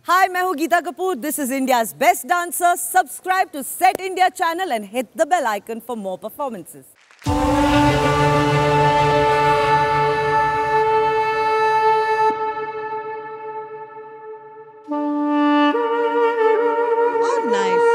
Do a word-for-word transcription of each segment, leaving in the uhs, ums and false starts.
Hi, मैं हूँ Geeta Kapoor. This is India's best dancer. Subscribe to Set India channel and hit the bell icon for more performances. Oh, nice.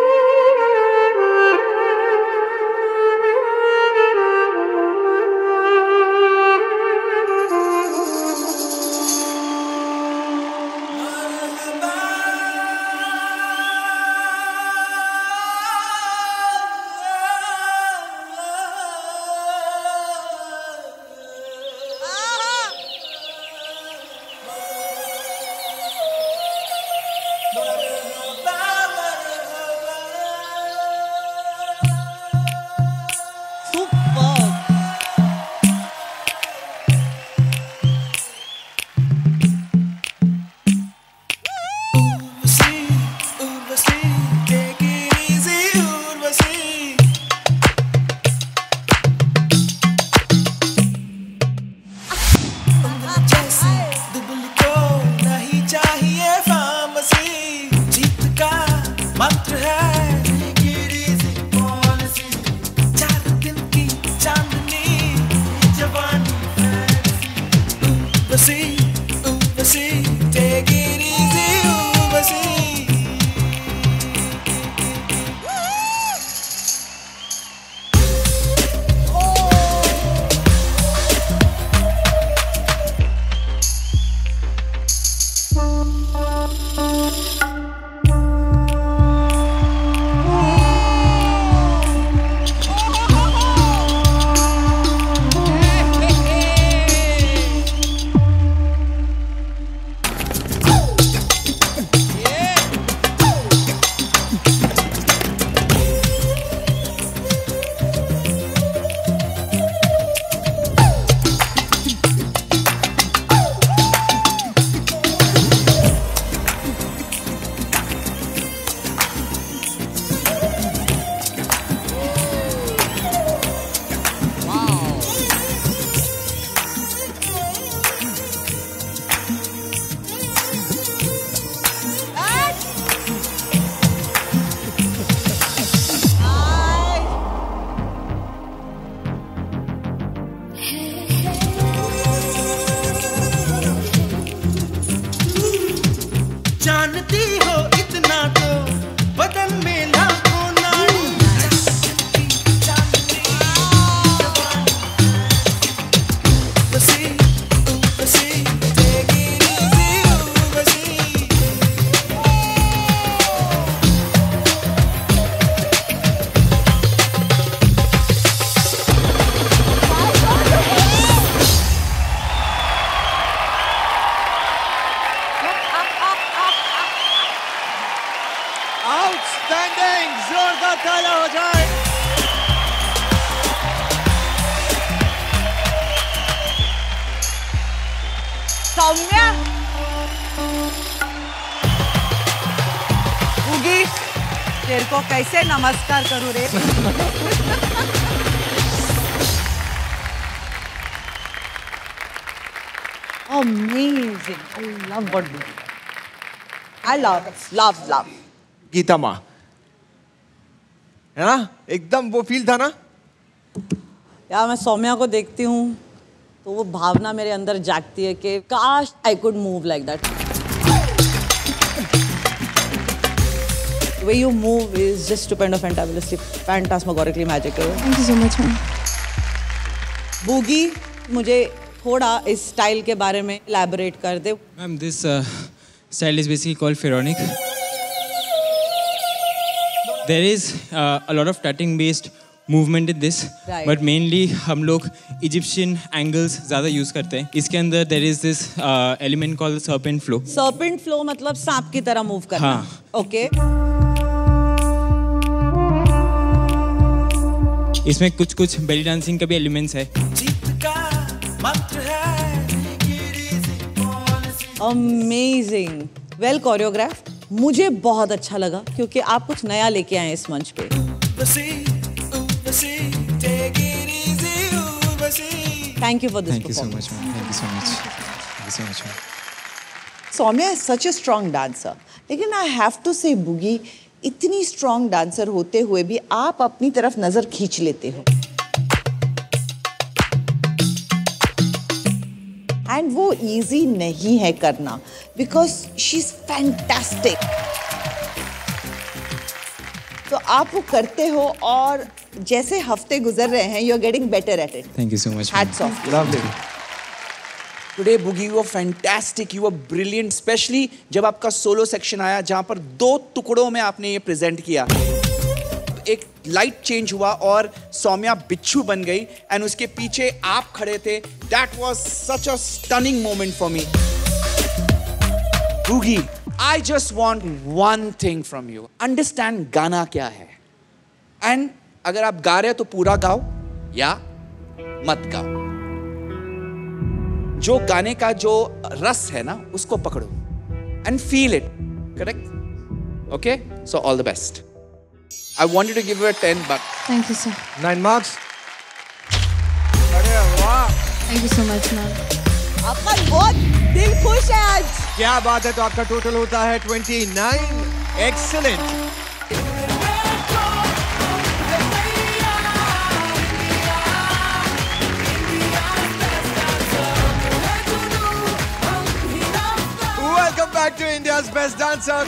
तेरे को कैसे नमस्कार करूं रे? Amazing. I love what you do. I love, love, love. Gita माँ, है ना? एकदम वो फील था ना? यार मैं सौम्या को देखती हूँ तो वो भावना मेरे अंदर जागती है कि काश I could move like that. The way you move is just stupendous, fantabulously, phantasmagorically magical. Thank you so much, ma'am. Boogie, मुझे थोड़ा इस स्टाइल के बारे में elaborate कर दे. Ma'am, this uh, style is basically called Pharaonic. There is uh, a lot of tutting-based movement in this, right. But mainly हम लोग Egyptian angles ज़्यादा use करते हैं. इसके अंदर there is this uh, element called serpent flow. Serpent flow मतलब सांप की तरह move करना. हाँ. Okay. इसमें कुछ कुछ belly dancing का भी elements है. Amazing. Well choreographed. मुझे बहुत अच्छा लगा क्योंकि आप कुछ नया लेके आए इस मंच पे. Thank you for this Thank performance. you so much, ma'am. Thank you so much. Thank you so much, ma'am. Saumya is such a strong dancer. लेकिन I have to say बुगी इतनी strong dancer होते हुए भी आप अपनी तरफ नजर खींच लेते हो. And वो easy नहीं है करना because she's fantastic. तो आप वो करते हो और जैसे हफ्ते गुजर रहे हैं, you're getting better at it. Thank you so much. Hats off. Lovely. Today, Boogie, you were fantastic. You were brilliant, especially जब आपका solo section आया, जहाँ पर दो टुकड़ों में आपने ये present किया. एक लाइट चेंज हुआ और सौम्या बिच्छू बन गई एंड उसके पीछे आप खड़े थे. That was such a stunning moment for me. Boogie, I just want one thing from you. Understand गाना क्या है. And अगर आप गा रहे हो तो पूरा गाओ या मत गाओ. जो गाने का जो रस है ना उसको पकड़ो and feel it. Correct? Okay? So all the best. I wanted to give her a ten bucks. Thank you, sir. Nine marks. अरे वाह. Thank you so much, ma'am. आपका बहुत दिल खुश है आज. क्या बात है. तो आपका टोटल होता है twenty-nine. Excellent. Welcome back to India's Best Dancer.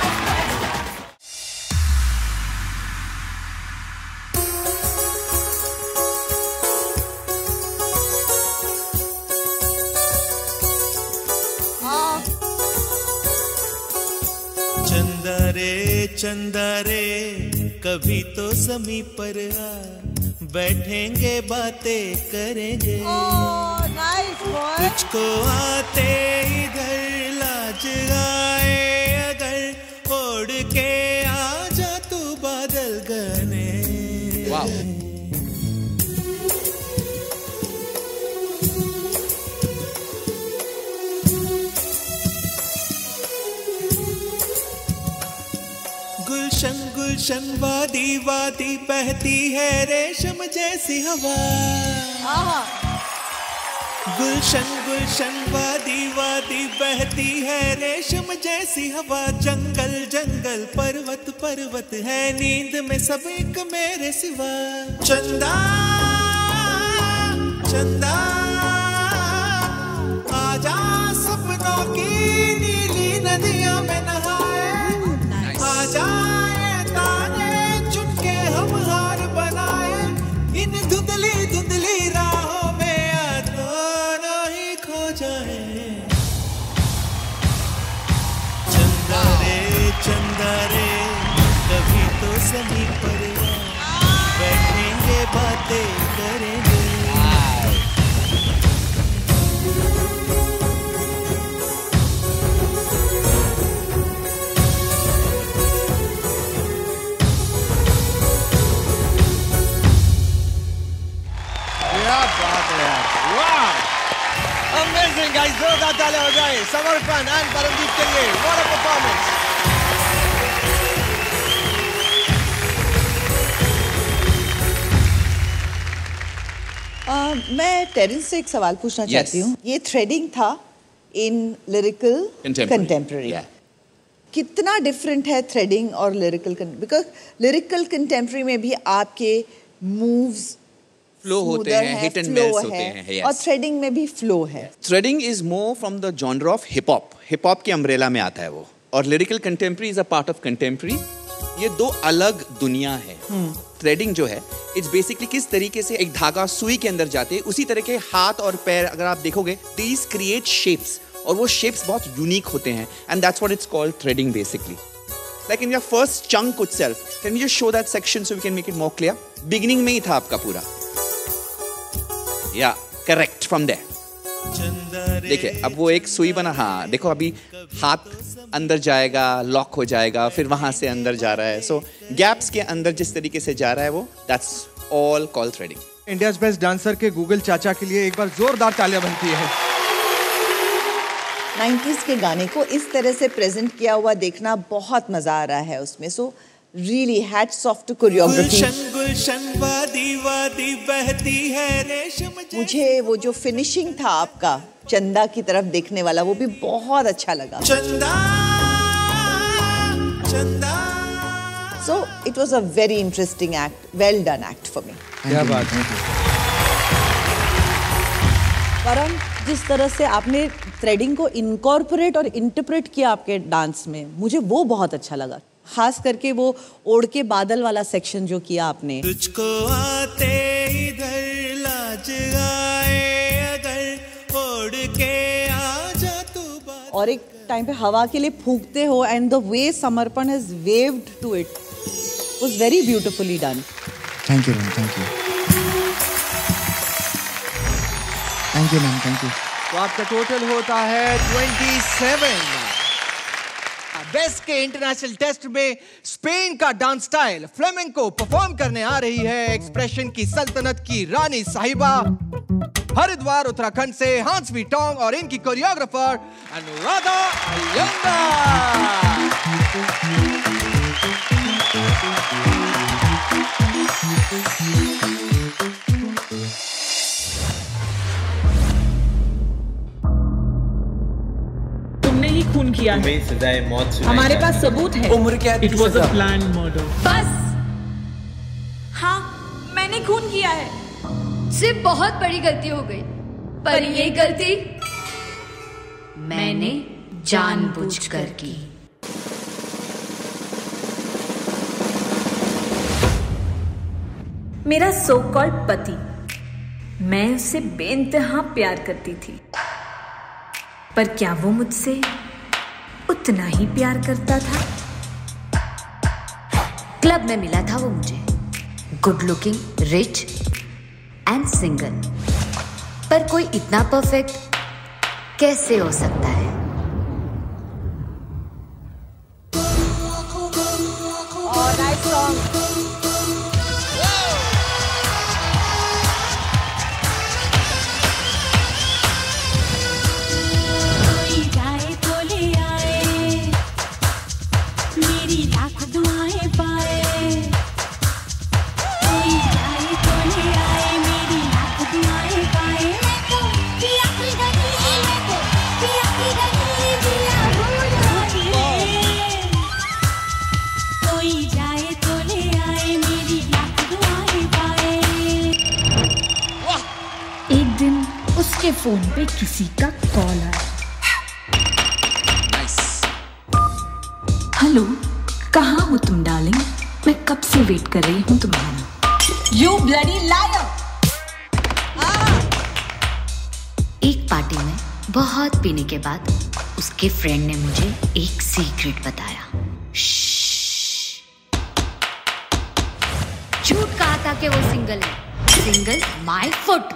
चंदा रे चंदा रे कभी तो समीप पर आ, बैठेंगे बातें करेंगे. Oh, nice boy. तुझको आते इधर लाज आए अगर ओढ़ के आ जा तू बादल गने. Wow. गुलशन गुलशन वादी वादी बहती है रेशम जैसी हवा. गुलशन गुलशन वादी वादी बहती है रेशम जैसी हवा. जंगल जंगल पर्वत पर्वत है नींद में सब एक मेरे सिवा. चंदा चंदा आजा सपनों की नीली नदियों में नहाए. आजा तारे चुनके हम हार बनाए. इन धुंधली धुंधली राहों में आ दोनों ही खो जाए. चंदा रे चंदा रे कभी तो समीप पर बैठेंगे बातें करेंगे. Amazing guys, जोरदार तालियां हो जाए समर्पण एंड परमजीत के लिए. What a performance. uh, मैं टेरेंस से एक सवाल पूछना yes. चाहती हूँ. ये थ्रेडिंग था इन लिरिकल कंटेम्प्रेरी. कितना डिफरेंट है थ्रेडिंग और लिरिकल? बिकॉज लिरिकल कंटेम्प्रेरी में भी आपके मूव्स फ्लो होते हैं, हिट एंड मिस होते हैं. yes. और थ्रेडिंग में भी फ्लो है. Threading is more from the genre of hip hop. Hip hop के अम्ब्रेला में आता है वो. और lyrical contemporary is a part of contemporary. ये दो अलग दुनिया है. थ्रेडिंग जो है इट्स बेसिकली किस तरीके से एक धागा सुई के अंदर जाते हैं उसी तरह के हाथ और पैर अगर आप देखोगे दीज क्रिएट शेप्स और वो शेप्स बहुत यूनिक होते हैं. And that's what it's called threading basically. Like in your first chunk itself, can we just show that section so we can make it more clear? Beginning में ही था आपका पूरा. Yeah, correct from there. देखिए अब वो एक सुई बना. हाँ देखो अभी हाथ अंदर जाएगा, लॉक हो जाएगा, फिर वहां से अंदर जा रहा है. सो so, गैप्स के अंदर जिस तरीके से जा रहा है वो that's all called threading. India's best dancer के गूगल चाचा के लिए एक बार जोरदार तालियां बनती है. नाइंटीज़ के गाने को इस तरह से प्रेजेंट किया हुआ देखना बहुत मजा आ रहा है उसमें. सो Really, hats off to choreography. गुलशन गुलशन वादी वादी बहती है रेशम मुझे वो जो finishing था आपका चंदा की तरफ देखने वाला वो भी बहुत अच्छा लगा. चंदा चंदा. So it was a very interesting act, well done act for me. क्या बात है. परम, जिस तरह से आपने थ्रेडिंग को इनकॉर्पोरेट और इंटरप्रेट किया आपके डांस में, मुझे वो बहुत अच्छा लगा. खास करके वो ओढ़ के बादल वाला सेक्शन जो किया आपने. तुझको आते इधर लाज आए अगर ओढ़ के आ जा तू बादल. और एक टाइम पे हवा के लिए फूंकते हो and the way Samarpan has waved to it was very beautifully done. Thank you ma'am, thank you. Thank you ma'am, thank you. तो आपका टोटल होता है सत्ताईस. बेस्ट के इंटरनेशनल टेस्ट में स्पेन का डांस स्टाइल फ्लेमेंको परफॉर्म करने आ रही है एक्सप्रेशन की सल्तनत की रानी साहिबा हरिद्वार उत्तराखंड से हांसवी टोंग और इनकी कोरियोग्राफर अनुराधा अयंगार. तुमने ही खून किया है. सजाए मौत सुनाई. हमारे पास सबूत है. उम्र क्या है? It was a planned murder. बस. हाँ, मैंने खून किया है. सिर्फ बहुत बड़ी गलती हो गई, पर ये गलती मैंने जानबूझकर की. मेरा सो कॉल्ड पति, मैं उससे बेइंतहा प्यार करती थी, पर क्या वो मुझसे उतना ही प्यार करता था? क्लब में मिला था वो मुझे, good looking, rich and single, पर कोई इतना परफेक्ट कैसे हो सकता है? Oh, nice song. उसके फोन पे किसी का कॉल आया. हेलो, कहाँ हो तुम डार्लिंग? मैं कब से वेट कर रही हूँ तुम्हारा. You bloody liar! एक पार्टी में बहुत पीने के बाद उसके फ्रेंड ने मुझे एक सीक्रेट बताया. झूठ कहा था कि वो सिंगल है. Single my foot.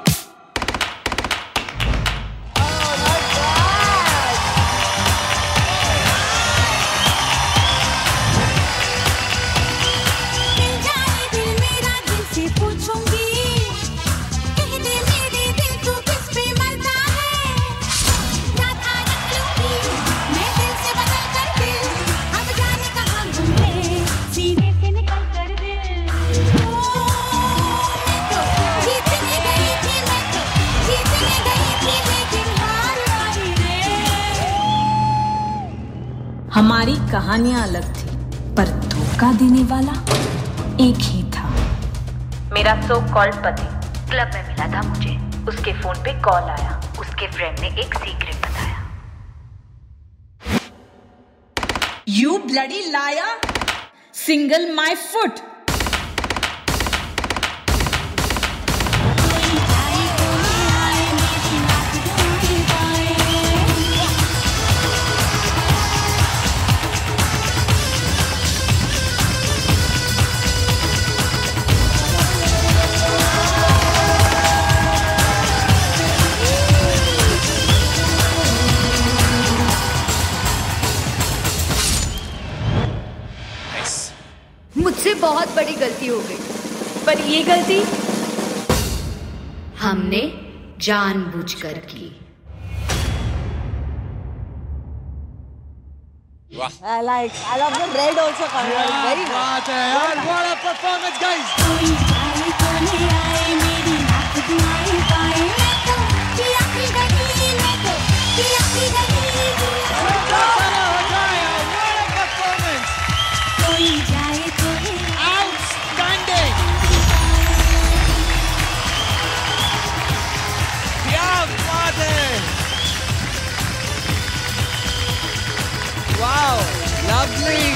हमारी कहानियां अलग थी, पर धोखा देने वाला एक ही था. मेरा सो कॉल्ड पति क्लब में मिला था मुझे. उसके फोन पे कॉल आया. उसके फ्रेंड ने एक सीक्रेट बताया. You bloody liar! Single my foot. मुझसे बहुत बड़ी गलती हो गई, पर ये गलती हमने जानबूझकर की. वाह. I like. I love the red also coming out. Very nice. बात है यार. What a performance, guys. Outstanding. क्या बात है. Wow, lovely.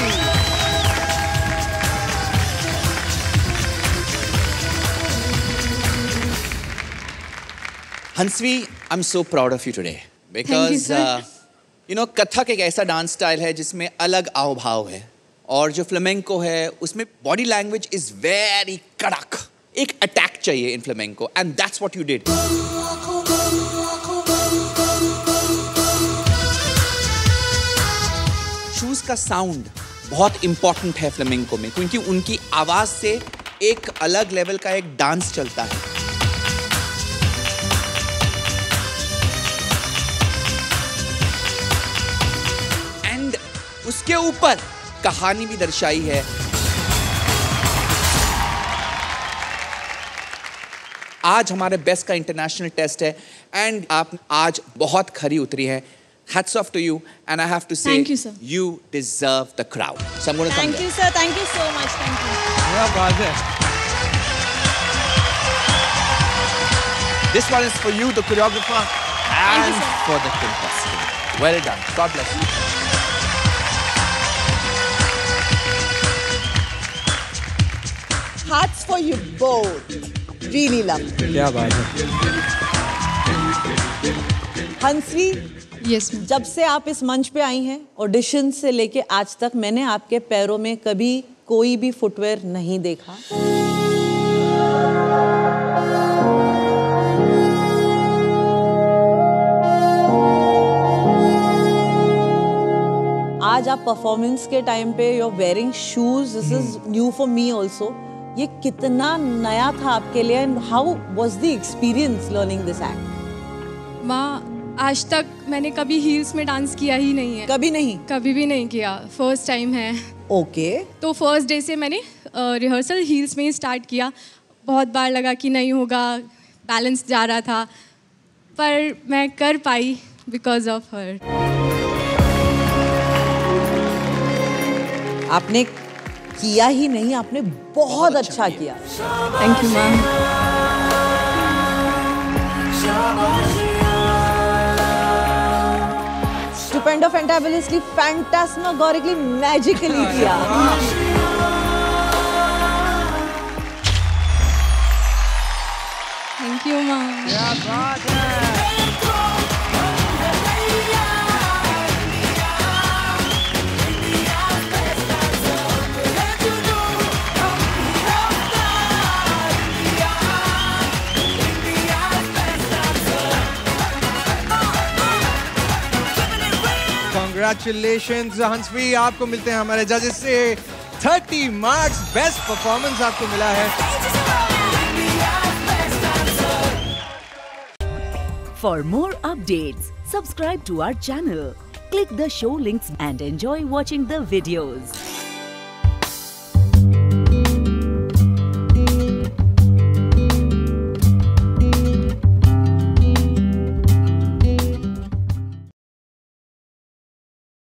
हंसवी, I'm so proud of you today because Thank you, sir. uh, you know Kathak एक ऐसा dance style है जिसमें अलग आव भाव है और जो फ्लेमेंको है उसमें बॉडी लैंग्वेज इज वेरी कड़क. एक अटैक चाहिए in flamenco and that's what you did. Shoes का साउंड बहुत इंपॉर्टेंट है फ्लेमेंको में क्योंकि उनकी आवाज से एक अलग लेवल का एक डांस चलता है. एंड उसके ऊपर कहानी भी दर्शाई है. आज हमारे बेस्ट का इंटरनेशनल टेस्ट है एंड आप आज बहुत खरी उतरी है. Hats off to you, and I have to say, Thank you, sir. You deserve the crowd. So I'm going to come Thank there. you, sir. Thank you so much. Thank you. क्या बात है. This one is for you, the choreographer, Thank you, and sir. for the contestant. Well done. God bless you. Hearts for you both. Really love. क्या बात है. हंसवी, Yes, ma'am. जब से आप इस मंच पे आई हैं, ऑडिशन से लेके आज तक मैंने आपके पैरों में कभी कोई भी फुटवेयर नहीं देखा. आज आप परफॉर्मेंस के टाइम पे you are wearing shoes. This is new for me also. ये कितना नया था आपके लिए and how was the experience learning this act? Ma'am, आज तक मैंने कभी हील्स में डांस किया ही नहीं है. कभी नहीं? कभी भी नहीं किया. फर्स्ट टाइम है. ओके. तो फर्स्ट डे से मैंने रिहर्सल हील्स में ही स्टार्ट किया. बहुत बार लगा कि नहीं होगा, बैलेंस जा रहा था, पर मैं कर पाई बिकॉज ऑफ हर. आपने किया ही नहीं, आपने बहुत, बहुत अच्छा, अच्छा किया. Thank you ma'am. Stupendo, fantabulously, phantasmagorically, magically किया. Thank you ma'am. क्या बात है. Congratulations हंसवी, आपको मिलते हैं हमारे जजेस से तीस मार्क्स. बेस्ट परफॉर्मेंस आपको मिला है. For more updates, subscribe to our channel, click the show links and enjoy watching the videos.